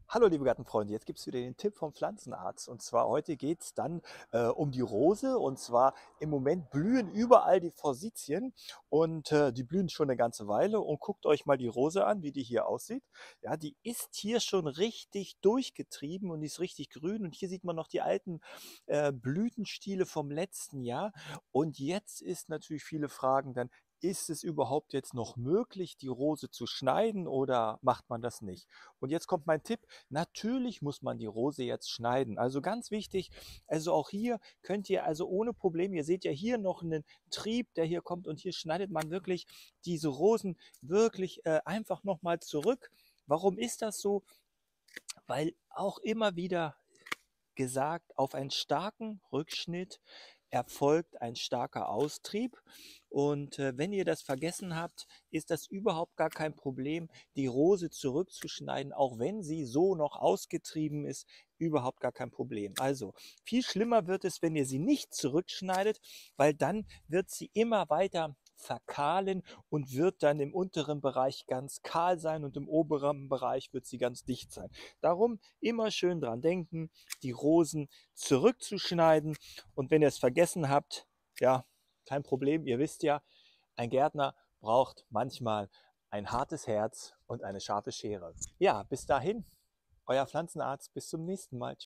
Hallo liebe Gartenfreunde, jetzt gibt es wieder den Tipp vom Pflanzenarzt. Und zwar heute geht es dann um die Rose. Und zwar im Moment blühen überall die Forsythien und die blühen schon eine ganze Weile. Und guckt euch mal die Rose an, wie die hier aussieht. Ja, die ist hier schon richtig durchgetrieben und die ist richtig grün. Und hier sieht man noch die alten Blütenstiele vom letzten Jahr. Und jetzt ist natürlich viele Fragen dann, ist es überhaupt jetzt noch möglich, die Rose zu schneiden oder macht man das nicht? Und jetzt kommt mein Tipp. Natürlich muss man die Rose jetzt schneiden. Also ganz wichtig, also auch hier könnt ihr also ohne Probleme, ihr seht ja hier noch einen Trieb, der hier kommt und hier schneidet man wirklich diese Rosen wirklich einfach nochmal zurück. Warum ist das so? Weil auch immer wieder gesagt, auf einen starken Rückschnitt erfolgt ein starker Austrieb. Und wenn ihr das vergessen habt, ist das überhaupt gar kein Problem, die Rose zurückzuschneiden, auch wenn sie so noch ausgetrieben ist, überhaupt gar kein Problem. Also viel schlimmer wird es, wenn ihr sie nicht zurückschneidet, weil dann wird sie immer weiter verkahlen und wird dann im unteren Bereich ganz kahl sein und im oberen Bereich wird sie ganz dicht sein. Darum immer schön dran denken, die Rosen zurückzuschneiden. Und wenn ihr es vergessen habt, ja, kein Problem. Ihr wisst ja, ein Gärtner braucht manchmal ein hartes Herz und eine scharfe Schere. Ja, bis dahin, euer Pflanzenarzt. Bis zum nächsten Mal.